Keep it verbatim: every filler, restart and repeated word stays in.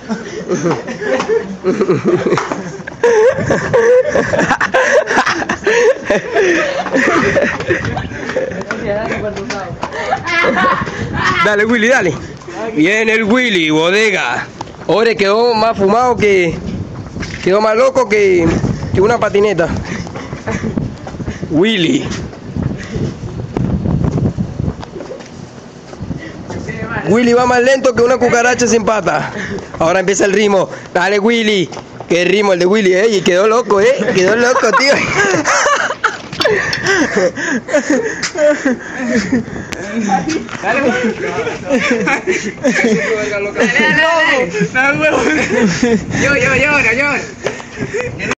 Dale, Willy, dale. Viene el Willy, bodega. Ahora quedó más fumado que... Quedó más loco que, que una patineta. Willy. Willy va más lento que una cucaracha sin pata. Ahora empieza el ritmo. Dale, Willy. Qué ritmo el de Willy, eh. Y quedó loco, eh. Quedó loco, tío. Dale, dale, dale. Yo, yo, yo, yo.